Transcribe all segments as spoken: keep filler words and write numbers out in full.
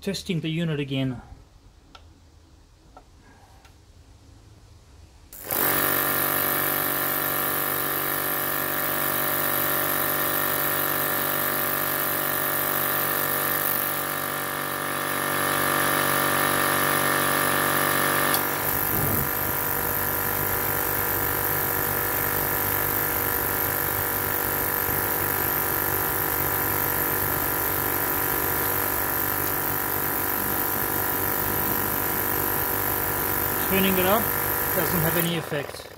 Testing the unit again. Turning it up doesn't have any effect.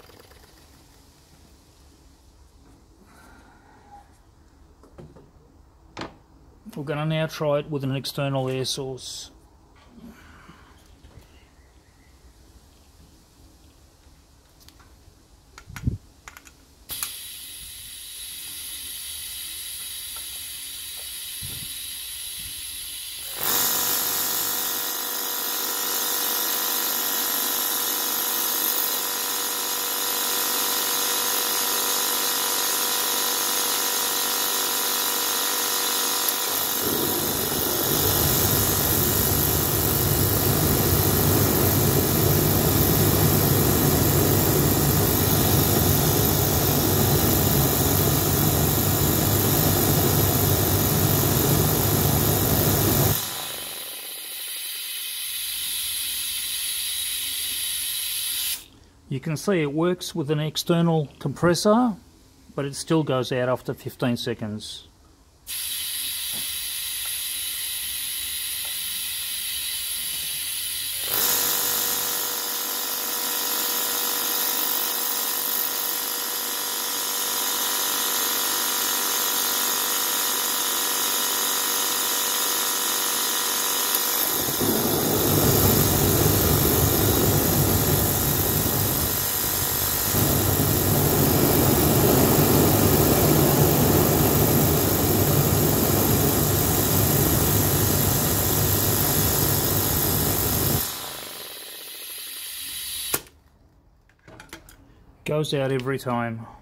We're going to now try it with an external air source. You can see it works with an external compressor, but it still goes out after fifteen seconds. Goes out every time.